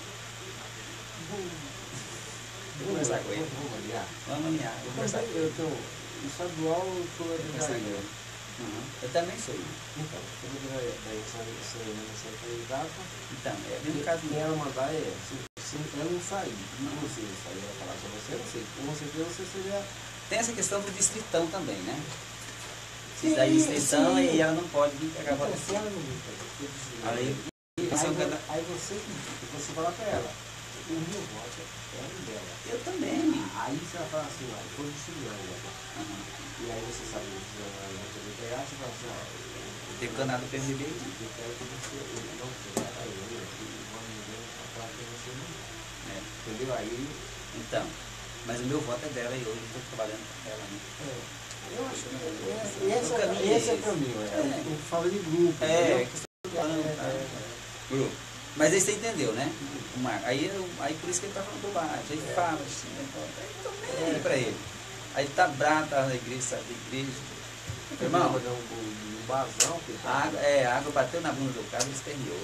Vou conversar com ele. Vamos alinhar. Vamos alinhar. Vou conversar com ele. Eu tenho estadual, eu sou Vou conversar com ele. Uhum. Eu também sou. Então, eu vou dar essa eleição candidata. Então, é o mesmo caso. Quem ela mandar é, se, se ela não sair, e você sair, ela falar só você, eu sei. Com certeza você seria. Tem essa questão do distritão também, né? Sim, Se dá distritão sim. e ela não pode vir pegar a Então, votação. se ela não me Aí, aí, esse é um vo- cada- aí você, você fala pra ela, o meu voto é um dela. eu também. Aí você vai falar assim, olha, foi distribuindo, né? Uhum. E aí você sabe, você vai poder pegar, você fala assim, ó, eu- Tem o canal do P M D B. eu quero que você, eu não quero, aí eu, eu vou me ver pra falar que você não É. entendeu? Aí, Então, mas o meu voto é dela e hoje eu estou trabalhando com ela. Né? é, eu acho que O é, esse, é, caminho é esse é o esse. caminho, é, É. o que fala de grupo, É, entendeu? que você tá falando, É, tá? é, Grupo. Mas aí você entendeu, né? O Marco. Aí, eu- aí por isso que ele tá falando bobagem. Aí ele fala assim, né? Aí eu tô nem aí pra ele. Aí ele tá bravo, tá na igreja, sai da igreja. é. Irmão, Irmão, um basão que a água, é, a água bateu na bunda do cara e esperneou.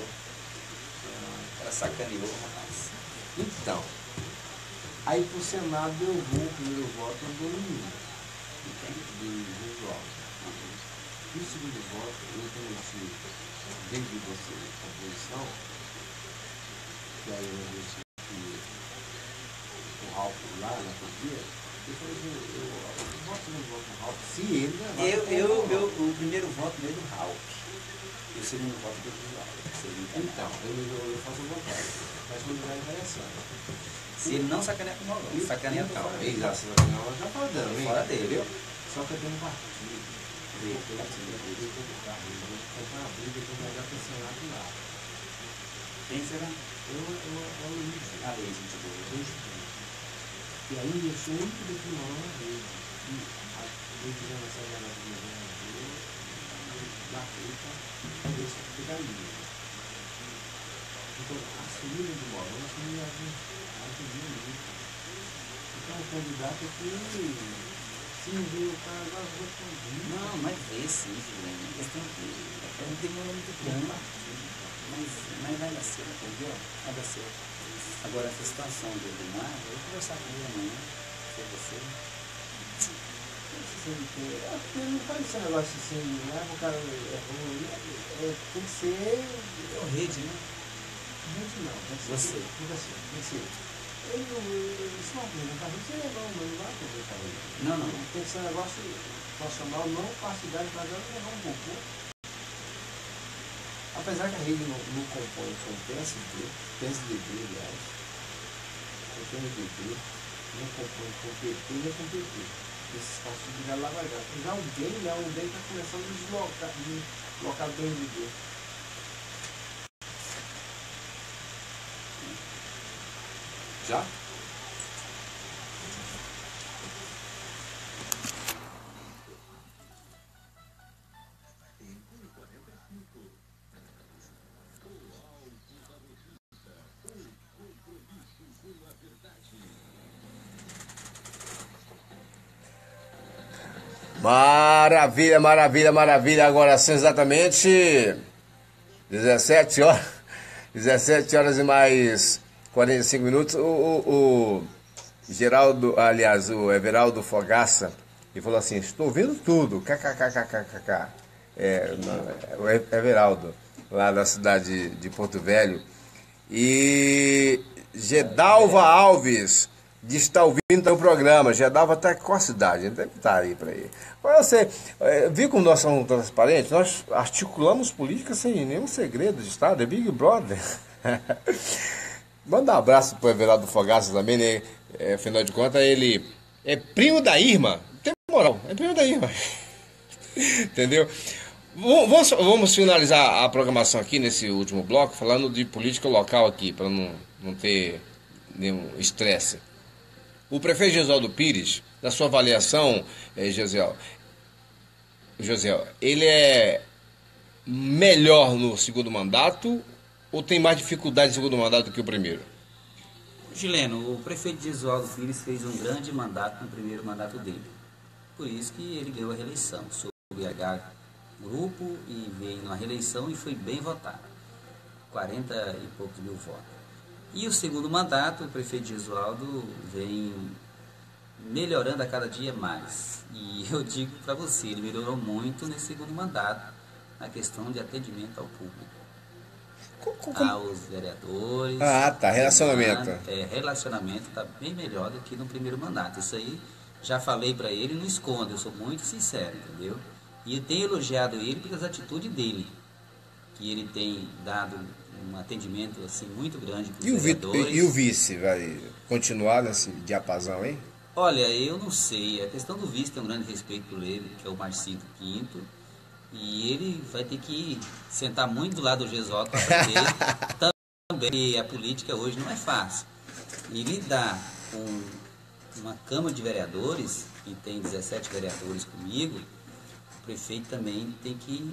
Ela sacaneou, rapaz. então, aí pro Senado eu vou, o primeiro voto eu dou no mínimo, Entende? de visual. E o segundo voto, eu tenho esse, desde você, a posição, que aí eu disse que o Ralf lá na podia, depois eu, eu, eu voto no voto do Ralf, se ele levar. Eu, pro eu, Ralf. meu, o primeiro voto veio do Ralph. E o segundo voto veio do Ralph. Então, eu, eu, eu faço o vontade, mas quando vai interessante. Se ele não sacanear com o Mauro, sacaneia então, total. exato, ela já fala dela, hein? Fora dele. Entendeu? Só que eu tenho um partido. Eu vou pegar esse partido, eu vou comprar uma briga que eu vou dar para o Senado lá. Quem será? Eu, eu, eu, Luiz. A lei, gente boa. Luiz. E aí eu sou o único daqui não na rede. A rede já vai sair na rede, na feita, isso fica ali. Então, a família do Mauro, a família a família ali. Então, o candidato aqui, se não veio o cara, agora vou responder. Não, mas vê sim, Juliano. A questão é que não demora muito tempo. Mas, mas vai dar certo, entendeu? Vai dar certo. Agora, essa situação do do mar, eu vou conversar com ele amanhã. Se é você. Não faz esse negócio assim, não é o cara é ruim, é, tem que ser. É o rede, né? Gente, não, tem que ser. Você. Tem que ser. Tem que ser. Ele não. Isso não é um carro, você é não, mas não vai poder fazer. Não, não. Tem que ser um negócio nacional, não partidário, para ela levar um pouco. Apesar que a rede não, não compõe com o P S D, P S D B, aliás, com o P M D B, não compõe com o P T nem com o P T. Esses partidos já lá vai dar. Já o D, já o D está começando a deslocar, deslocar do P M D B. Já? Maravilha, maravilha, maravilha. Agora sim, exatamente dezessete horas, dezessete horas e mais quarenta e cinco minutos. O, o, o Geraldo, aliás, o Everaldo Fogaça, ele falou assim: estou ouvindo tudo. Kkkkkkk. É, não, o Everaldo, lá da cidade de Porto Velho. E Gedalva Alves de estar ouvindo o programa. Gedalva está com a cidade, deve estar aí para aí. Agora você, é, viu como nós somos transparentes? Nós articulamos política sem nenhum segredo de Estado, é Big Brother. Manda um abraço para o Everaldo Fogaça também, né? É, afinal de contas, ele é primo da Irma. Não tem moral, é primo da Irma. Entendeu? Vamos, vamos finalizar a programação aqui nesse último bloco falando de política local aqui, para não, não ter nenhum estresse. O prefeito Gesualdo Pires, na sua avaliação, eh, Gesiel, Gesiel, ele é melhor no segundo mandato ou tem mais dificuldade no segundo mandato do que o primeiro? Gileno, o prefeito Gesualdo Pires fez um grande mandato no primeiro mandato dele. Por isso que ele ganhou a reeleição. Soube agregar grupo e veio na reeleição e foi bem votado. quarenta e poucos mil votos. E o segundo mandato, o prefeito Gesualdo vem melhorando a cada dia mais. E eu digo para você, ele melhorou muito nesse segundo mandato na questão de atendimento ao público. Como? Aos vereadores. Ah, tá, relacionamento. É, relacionamento está bem melhor do que no primeiro mandato. Isso aí, já falei para ele, não escondo, eu sou muito sincero, entendeu? E eu tenho elogiado ele pelas atitudes dele, que ele tem dado um atendimento assim muito grande para os E o, vereadores. e o vice vai continuar nesse diapasão, hein? Olha, eu não sei, a questão do vice tem um grande respeito por ele, que é o Marcinho Quinto, e ele vai ter que sentar muito do lado do Gesualdo para aprender também. A política hoje não é fácil. E lidar com uma Câmara de Vereadores, que tem dezessete vereadores comigo, o prefeito também tem que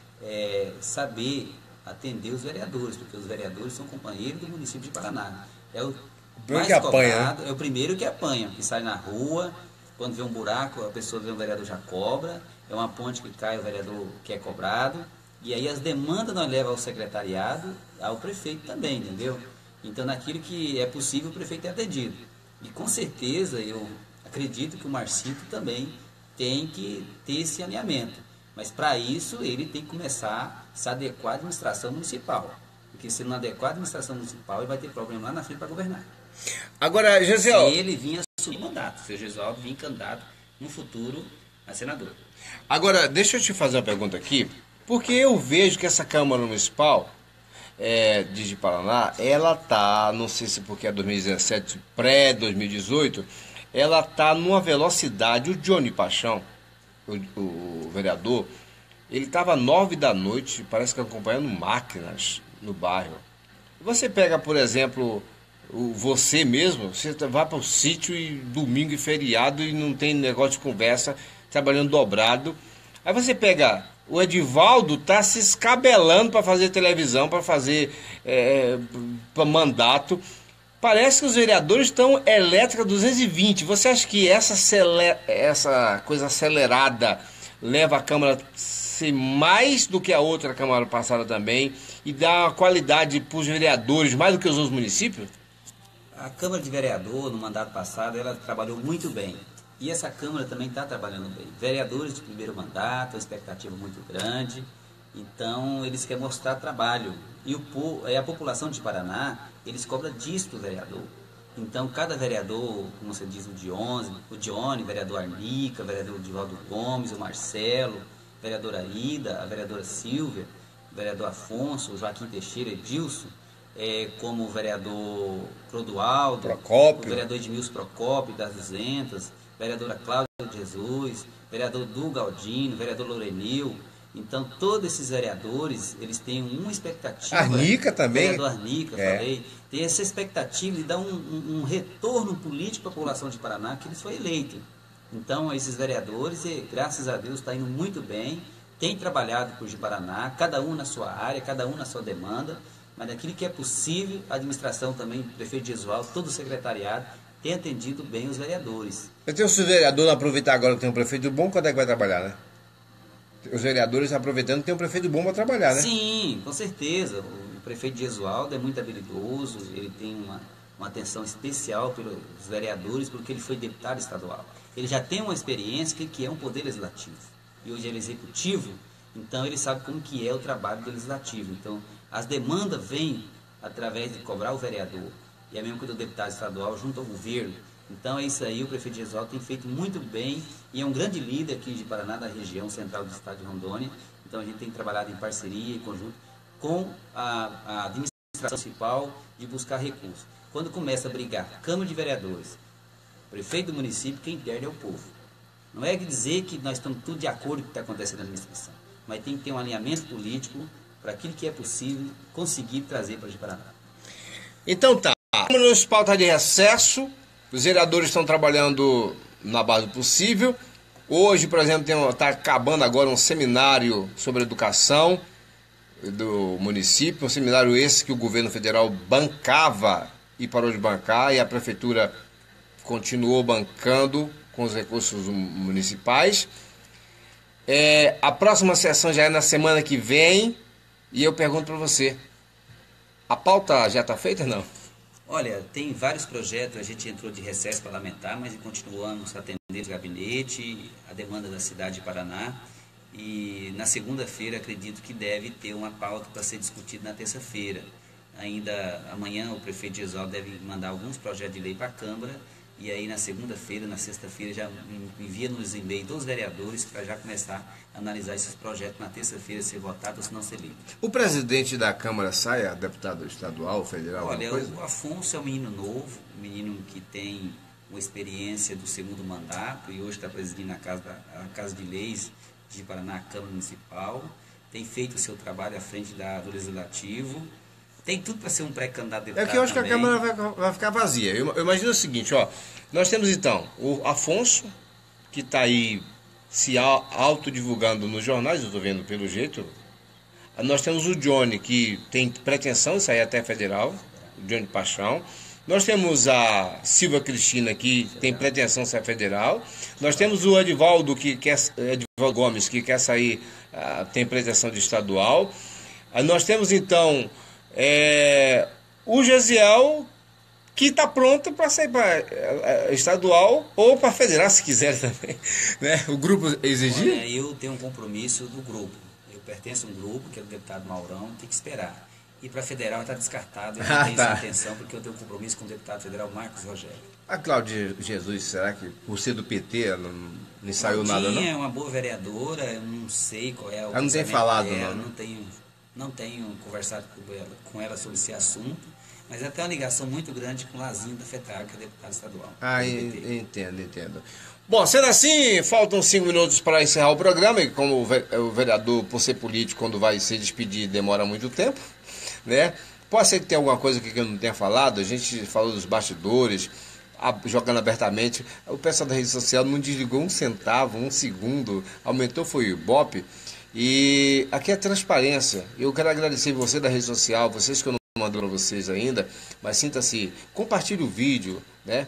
é, saber atender os vereadores, porque os vereadores são companheiros do município de Paraná. É o mais que apanha, cobrado, é o primeiro que apanha, que sai na rua, quando vê um buraco, a pessoa vê um vereador já cobra, é uma ponte que cai, o vereador que é cobrado, e aí as demandas nós levamos ao secretariado, ao prefeito também, entendeu? Então, naquilo que é possível, o prefeito é atendido. E com certeza, eu acredito que o Marcito também tem que ter esse alinhamento. Mas para isso, ele tem que começar a se adequar à administração municipal. Porque se não adequar à administração municipal, ele vai ter problema lá na frente para governar. Agora, Gesiel... Se ele vinha assumir mandato, se o Gesualdo vinha candidato no futuro a senador. Agora, deixa eu te fazer uma pergunta aqui, porque eu vejo que essa Câmara Municipal é, de Paraná, ela tá, não sei se porque é dois mil e dezessete, pré-dois mil e dezoito, ela tá numa velocidade, o Johnny Paixão, o, o vereador, ele estava nove da noite, parece que acompanhando máquinas no bairro. Você pega, por exemplo, o, você mesmo, você vai para o sítio e domingo e feriado e não tem negócio de conversa, trabalhando dobrado. Aí você pega, o Edivaldo tá se escabelando para fazer televisão, para fazer é, pra mandato. Parece que os vereadores estão elétrica duzentos e vinte. Você acha que essa, acelera, essa coisa acelerada leva a Câmara a ser mais do que a outra Câmara passada também e dá uma qualidade para os vereadores mais do que os outros municípios? A Câmara de Vereador, no mandato passado, ela trabalhou muito bem. E essa Câmara também está trabalhando bem. Vereadores de primeiro mandato, uma expectativa muito grande. Então, eles querem mostrar trabalho. E o, a população de Paraná, eles cobram disso do vereador. Então, cada vereador, como você diz, o Dione, o Dione, vereador Arnica, vereador Divaldo Gomes, o Marcelo, vereadora Aida, a vereadora Silvia, o vereador Afonso, o Joaquim Teixeira, Edilson, é, como o vereador Clodoaldo, Procópio. o vereador Edmilson Procópio, das duzentas, vereadora Cláudia Jesus, vereador Du Galdino, vereador Lorenil. Então, todos esses vereadores, eles têm uma expectativa. Arnica também. Vereador Arnica, é. falei. Tem essa expectativa de dar um, um, um retorno político para a população de Paraná, que eles foram eleitos. Então, esses vereadores, graças a Deus, está indo muito bem. Tem trabalhado por Paraná, cada um na sua área, cada um na sua demanda. Mas naquilo que é possível, a administração também, o prefeito Gesualdo, todo o secretariado, tem atendido bem os vereadores. Eu tenho os vereadores aproveitar agora que tem um prefeito bom, quando é que vai trabalhar, né? Os vereadores aproveitando que tem um prefeito bom para trabalhar, né? Sim, com certeza. O prefeito Gesualdo é muito habilidoso, ele tem uma, uma atenção especial pelos vereadores, porque ele foi deputado estadual. Ele já tem uma experiência que, que é um poder legislativo. E hoje ele é executivo, então ele sabe como que é o trabalho do legislativo. Então, as demandas vêm através de cobrar o vereador. E é a mesma coisa do deputado estadual junto ao governo. Então é isso aí, o prefeito Gesualdo tem feito muito bem e é um grande líder aqui de Paraná, da região central do estado de Rondônia. Então a gente tem trabalhado em parceria, em conjunto, com a, a administração municipal de buscar recursos. Quando começa a brigar Câmara de Vereadores, prefeito do município, quem perde é o povo. Não é dizer que nós estamos tudo de acordo com o que está acontecendo na administração, mas tem que ter um alinhamento político para aquilo que é possível conseguir trazer para o Paraná. Então tá, a Câmara Municipal está de recesso, os vereadores estão trabalhando na base do possível. Hoje, por exemplo, está acabando agora um seminário sobre educação do município, um seminário esse que o governo federal bancava e parou de bancar, e a prefeitura continuou bancando com os recursos municipais. É, a próxima sessão já é na semana que vem, e eu pergunto para você, a pauta já está feita ou não? Olha, tem vários projetos, a gente entrou de recesso parlamentar, mas continuamos atendendo o gabinete, a demanda da cidade de Paraná, e na segunda-feira acredito que deve ter uma pauta para ser discutida na terça-feira. Ainda amanhã o prefeito Gesualdo deve mandar alguns projetos de lei para a Câmara, e aí na segunda-feira, na sexta-feira, já envia nos e-mails dos vereadores para já começar a analisar esses projetos na terça-feira, ser votado ou se não ser lido. O presidente da Câmara sai, a deputado estadual, federal? Olha, o Afonso é um menino novo, um menino que tem uma experiência do segundo mandato e hoje está presidindo a Casa, a Casa de Leis de Paraná, a Câmara Municipal, tem feito o seu trabalho à frente da, do Legislativo. Tem tudo para ser um pré-candidato deputado. É que eu acho também. que a Câmara vai, vai ficar vazia. Eu, eu imagino o seguinte, ó. Nós temos então o Afonso, que está aí se autodivulgando nos jornais, eu estou vendo pelo jeito. Nós temos o Johnny, que tem pretensão de sair até federal, o Johnny Paixão. Nós temos a Silva Cristina, que tem pretensão de sair federal. Nós temos o Edivaldo, que quer, Edivaldo Gomes, que quer sair, uh, tem pretensão de estadual. Uh, nós temos então É, o Gesiel, que está pronto para sair para estadual ou para federal, se quiser também, né? O grupo exigir? Olha, eu tenho um compromisso do grupo. Eu pertenço a um grupo, que é o deputado Maurão, tem que esperar. E para federal está descartado, eu não ah, tenho tá. essa intenção, porque eu tenho um compromisso com o deputado federal Marcos Rogério. A Cláudia Jesus, será que por ser do P T ela não, não saiu nada, não? É uma boa vereadora, eu não sei qual é o ela não tem falado, dela, não, não tenho... Não tenho conversado com ela, com ela sobre esse assunto, mas até uma ligação muito grande com o Lazinho da FETAG, que é deputado estadual. Ah, entendo, entendo. Bom, sendo assim, faltam cinco minutos para encerrar o programa, e como o vereador, por ser político, quando vai se despedir, demora muito tempo, né? Pode ser que tenha alguma coisa que eu não tenha falado, a gente falou dos bastidores, jogando abertamente, o pessoal da rede social não desligou um centavo, um segundo, aumentou foi o Ibope. E aqui é transparência. Eu quero agradecer você da rede social, vocês que eu não mando para vocês ainda, mas sinta-se, compartilhe o vídeo, né?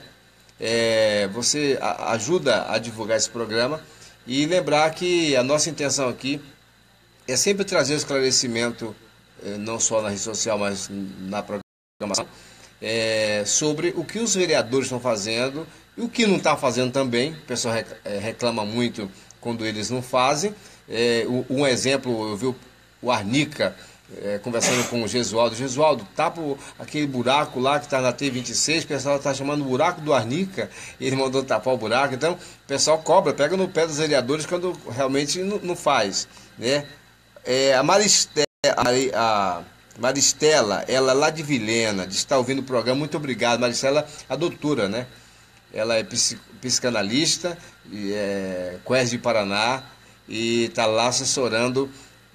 É, você a, ajuda a divulgar esse programa e lembrar que a nossa intenção aqui é sempre trazer o esclarecimento, eh, não só na rede social, mas na programação, é, sobre o que os vereadores estão fazendo e o que não está fazendo também. O pessoal reclama muito quando eles não fazem. É, um exemplo, eu vi o, o Arnica é, conversando com o Gesualdo. Gesualdo, tapa aquele buraco lá que está na T vinte e seis, o pessoal está chamando o buraco do Arnica, ele mandou tapar o buraco. Então, o pessoal cobra, pega no pé dos vereadores quando realmente não, não faz, né? É, a Maristela, a Maristela, ela lá de Vilhena, de estar ouvindo o programa, muito obrigado. Maristela, a doutora, né? Ela é psicanalista, e é Qués de Paraná, e está lá assessorando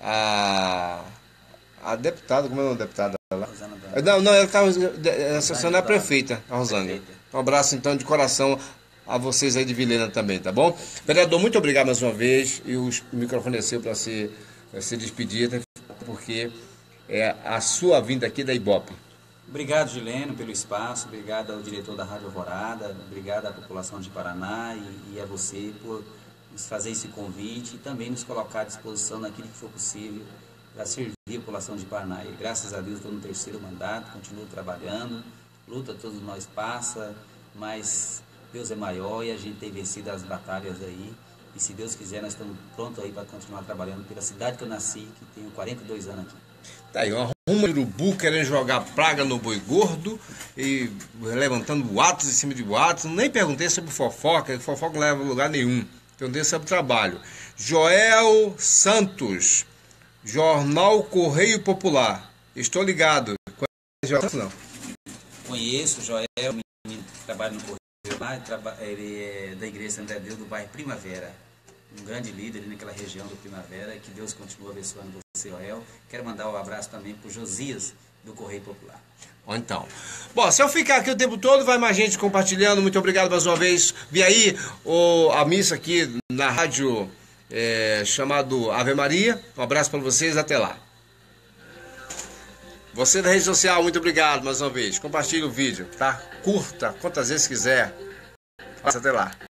a, a deputada, como é o nome da deputada lá? Não, não, ela está assessorando a prefeita, a Rosângela. Um abraço então de coração a vocês aí de Vilhena também, tá bom? Vereador, muito obrigado mais uma vez, e o microfone é seu para se, se despedir, porque é a sua vinda aqui da Ibope. Obrigado, Gileno, pelo espaço, obrigado ao diretor da Rádio Alvorada, obrigado à população de Paraná e, e a você por nos fazer esse convite e também nos colocar à disposição naquilo que for possível para servir a população de Paraná. E graças a Deus estou no terceiro mandato, continuo trabalhando, luta todos nós passa, mas Deus é maior e a gente tem vencido as batalhas aí. E se Deus quiser, nós estamos prontos aí para continuar trabalhando pela cidade que eu nasci, que tenho quarenta e dois anos aqui. Tá aí, uma rumo de urubu querendo jogar praga no boi gordo e levantando boatos em cima de boatos. Nem perguntei sobre fofoca, fofoca não leva a lugar nenhum. Perguntei sobre trabalho. Joel Santos, Jornal Correio Popular. Estou ligado. Conhece Joel Santos, não? Conheço, Joel, menino que trabalha no Correio Ele é da Igreja Santo Deus do bairro Primavera. Um grande líder ali naquela região do Primavera. Que Deus continue abençoando você, Joel. Quero mandar um abraço também para o Josias, do Correio Popular. Então, bom, se eu ficar aqui o tempo todo, vai mais gente compartilhando. Muito obrigado mais uma vez. Vi aí o, a missa aqui na rádio é, chamado Ave Maria. Um abraço para vocês, até lá. Você da rede social, muito obrigado mais uma vez. Compartilhe o vídeo, tá? Curta quantas vezes quiser. Até lá.